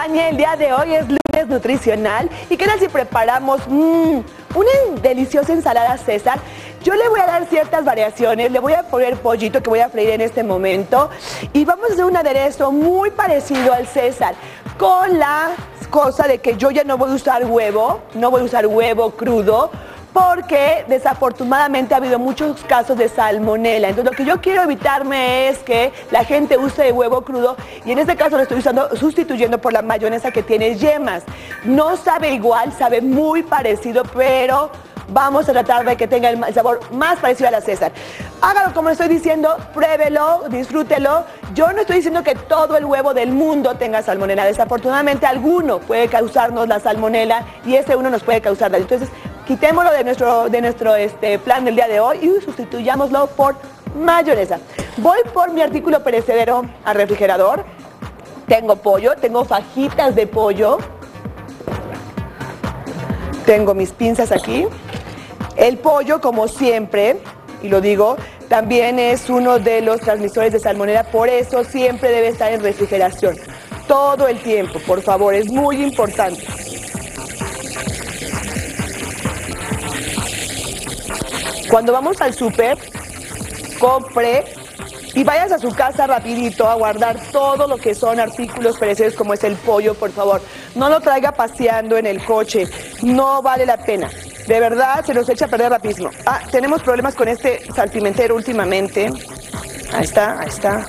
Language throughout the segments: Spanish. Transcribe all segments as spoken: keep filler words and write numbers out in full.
acompañe el día de hoy, es lunes nutricional. ¿Y qué tal si preparamos mmm, una deliciosa ensalada César? Yo le voy a dar ciertas variaciones, le voy a poner pollito que voy a freír en este momento y vamos a hacer un aderezo muy parecido al César, con la cosa de que yo ya no voy a usar huevo, no voy a usar huevo crudo, porque desafortunadamente ha habido muchos casos de salmonela. Entonces lo que yo quiero evitarme es que la gente use huevo crudo y en este caso lo estoy usando, sustituyendo por la mayonesa que tiene yemas. No sabe igual, sabe muy parecido, pero vamos a tratar de que tenga el sabor más parecido a la César. Hágalo como estoy diciendo, pruébelo, disfrútelo. Yo no estoy diciendo que todo el huevo del mundo tenga salmonela. Desafortunadamente alguno puede causarnos la salmonela y ese uno nos puede causar daño. Entonces, quitémoslo de nuestro, de nuestro este, plan del día de hoy y sustituyámoslo por mayonesa. Voy por mi artículo perecedero al refrigerador. Tengo pollo, tengo fajitas de pollo. Tengo mis pinzas aquí. El pollo, como siempre, y lo digo, también es uno de los transmisores de salmonela, por eso siempre debe estar en refrigeración. Todo el tiempo, por favor, es muy importante. Cuando vamos al súper, compre y vayas a su casa rapidito a guardar todo lo que son artículos perecederos como es el pollo, por favor. No lo traiga paseando en el coche, no vale la pena. De verdad, se nos echa a perder rapidísimo. Ah, tenemos problemas con este salpimentero últimamente. Ahí está, ahí está.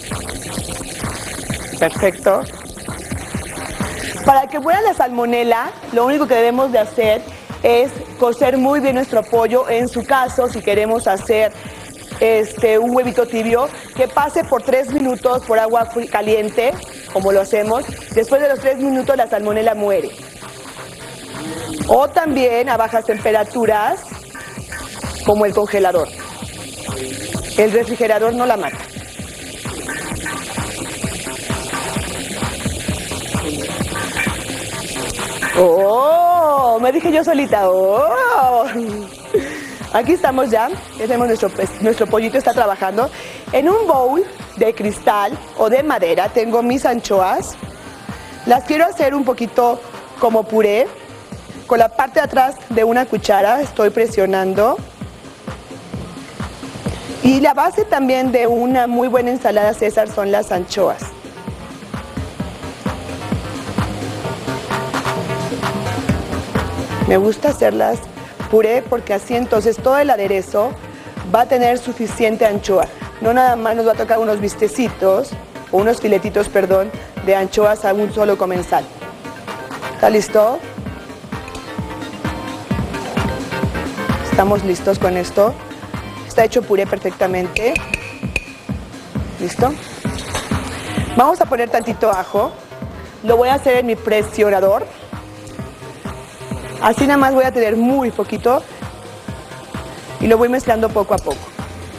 Perfecto. Para que muera la salmonela, lo único que debemos de hacer es cocer muy bien nuestro pollo. En su caso, si queremos hacer este, un huevito tibio, que pase por tres minutos por agua caliente, como lo hacemos. Después de los tres minutos la salmonela muere. O también a bajas temperaturas, como el congelador. El refrigerador no la mata. ¡Oh! Me dije yo solita. ¡Oh! Aquí estamos ya. Ya tenemos nuestro, nuestro pollito está trabajando. En un bowl de cristal o de madera tengo mis anchoas. Las quiero hacer un poquito como puré. Con la parte de atrás de una cuchara estoy presionando. Y la base también de una muy buena ensalada César son las anchoas. Me gusta hacerlas puré porque así entonces todo el aderezo va a tener suficiente anchoa. No nada más nos va a tocar unos bistecitos, o unos filetitos, perdón, de anchoas a un solo comensal. ¿Está listo? Estamos listos con esto. Está hecho puré perfectamente. ¿Listo? Vamos a poner tantito ajo. Lo voy a hacer en mi presionador. Así nada más voy a tener muy poquito. Y lo voy mezclando poco a poco.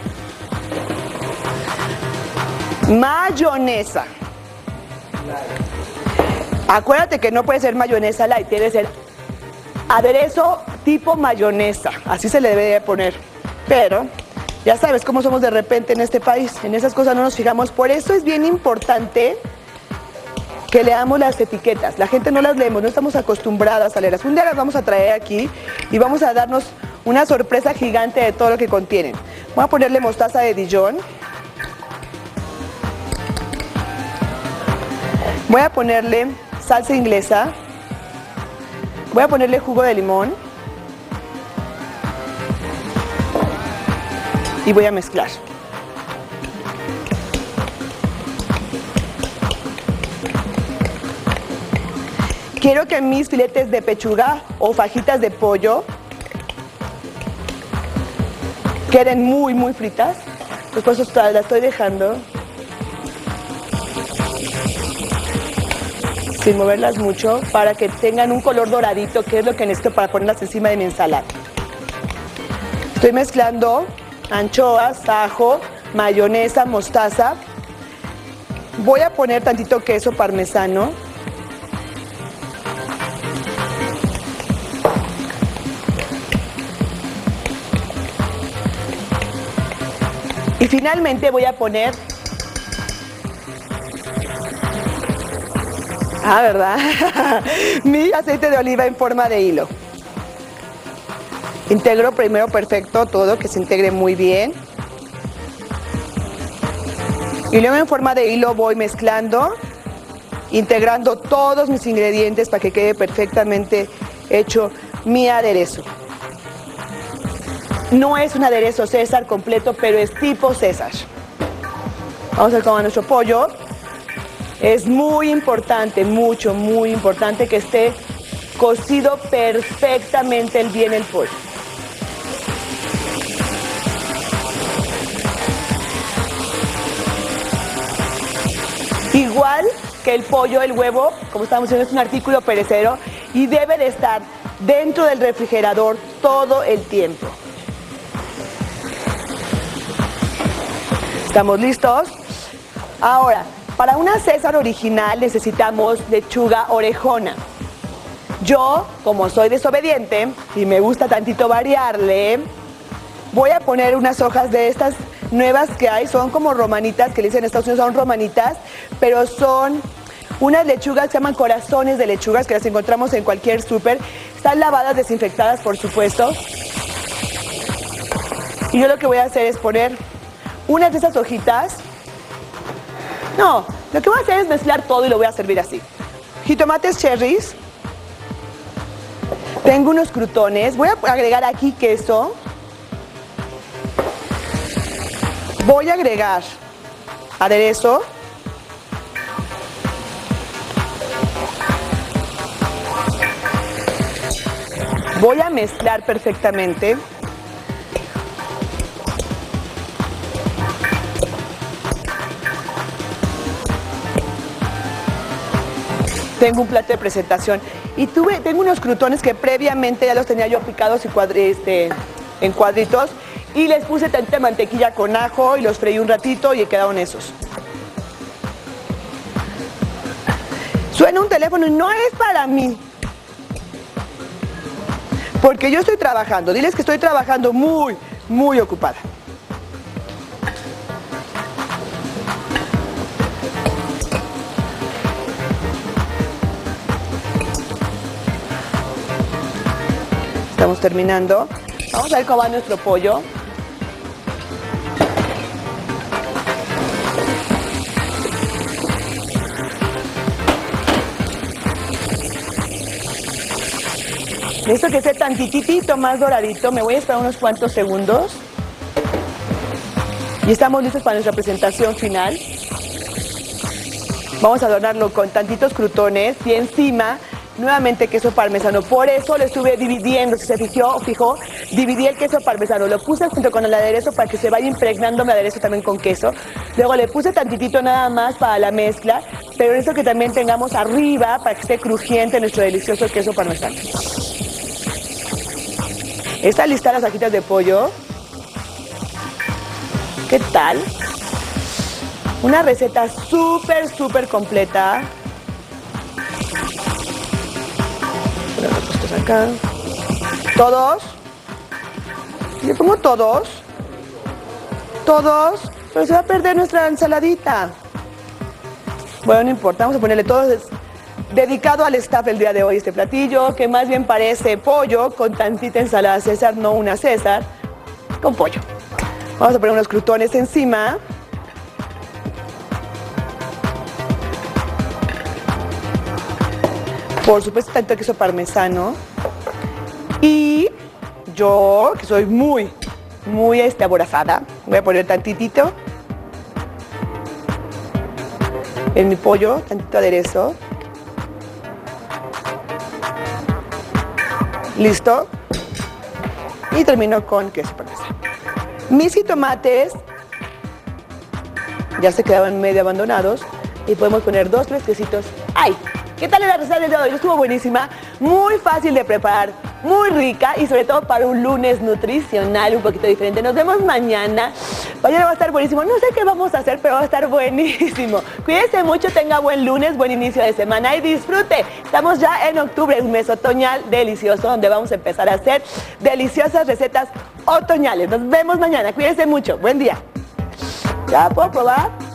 Mayonesa. Acuérdate que no puede ser mayonesa light, debe ser aderezo tipo mayonesa, así se le debe de poner. Pero ya sabes cómo somos de repente en este país, en esas cosas no nos fijamos. Por eso es bien importante que leamos las etiquetas. La gente no las leemos, no estamos acostumbradas a leerlas. Un día las vamos a traer aquí y vamos a darnos una sorpresa gigante de todo lo que contienen. Voy a ponerle mostaza de Dijon. Voy a ponerle salsa inglesa. Voy a ponerle jugo de limón. Y voy a mezclar. Quiero que mis filetes de pechuga o fajitas de pollo queden muy, muy fritas. Después las estoy dejando sin moverlas mucho para que tengan un color doradito, que es lo que necesito para ponerlas encima de mi ensalada. Estoy mezclando anchoas, ajo, mayonesa, mostaza. Voy a poner tantito queso parmesano. Y finalmente voy a poner Ah, ¿verdad? Mi aceite de oliva en forma de hilo. Integro primero perfecto todo, que se integre muy bien. Y luego en forma de hilo voy mezclando, integrando todos mis ingredientes para que quede perfectamente hecho mi aderezo. No es un aderezo César completo, pero es tipo César. Vamos a ver cómo va nuestro pollo. Es muy importante, mucho, muy importante que esté cocido perfectamente bien el pollo. Igual que el pollo, el huevo, como estamos diciendo, es un artículo perecedero y debe de estar dentro del refrigerador todo el tiempo. ¿Estamos listos? Ahora, para una César original necesitamos lechuga orejona. Yo, como soy desobediente y me gusta tantito variarle, voy a poner unas hojas de estas nuevas que hay, son como romanitas, que le dicen en Estados Unidos son romanitas, pero son unas lechugas que se llaman corazones de lechugas, que las encontramos en cualquier súper. Están lavadas, desinfectadas, por supuesto. Y yo lo que voy a hacer es poner unas de esas hojitas. No, lo que voy a hacer es mezclar todo y lo voy a servir así. Jitomates cherries. Tengo unos crutones. Voy a agregar aquí queso. Voy a agregar aderezo. Voy a mezclar perfectamente. Tengo un plato de presentación y tuve, tengo unos crutones que previamente ya los tenía yo picados y cuadri, este, en cuadritos y les puse tantita mantequilla con ajo y los freí un ratito y quedaron esos. Suena un teléfono y no es para mí, porque yo estoy trabajando. Diles que estoy trabajando muy, muy ocupada. Estamos terminando. Vamos a ver cómo va nuestro pollo. Esto que esté tantitito más doradito, me voy a esperar unos cuantos segundos. Y estamos listos para nuestra presentación final. Vamos a adornarlo con tantitos crutones y encima nuevamente queso parmesano. Por eso lo estuve dividiendo, si se fijó, fijó, dividí el queso parmesano, lo puse junto con el aderezo para que se vaya impregnando mi aderezo también con queso. Luego le puse tantitito nada más para la mezcla, pero eso que también tengamos arriba para que esté crujiente nuestro delicioso queso parmesano. ¿Están listas las fajitas de pollo? ¿Qué tal? Una receta súper, súper completa. Acá. ¿Todos? Le pongo todos. Todos. Pero se va a perder nuestra ensaladita. Bueno, no importa. Vamos a ponerle todos. Es dedicado al staff el día de hoy este platillo, que más bien parece pollo con tantita ensalada César, no una César, con pollo. Vamos a poner unos crutones encima. Por supuesto, tanto queso parmesano. Y yo, que soy muy, muy este, aborazada, voy a poner tantitito en mi pollo, tantito aderezo. Listo. Y termino con queso parmesano. Mis jitomates ya se quedaban medio abandonados y podemos poner dos, tres quesitos. ¡Ay! ¿Qué tal la receta de hoy? Estuvo buenísima, muy fácil de preparar, muy rica y sobre todo para un lunes nutricional un poquito diferente. Nos vemos mañana. Mañana va a estar buenísimo. No sé qué vamos a hacer, pero va a estar buenísimo. Cuídense mucho, tenga buen lunes, buen inicio de semana y disfrute. Estamos ya en octubre, un mes otoñal delicioso donde vamos a empezar a hacer deliciosas recetas otoñales. Nos vemos mañana. Cuídense mucho. Buen día. ¿Ya puedo probar?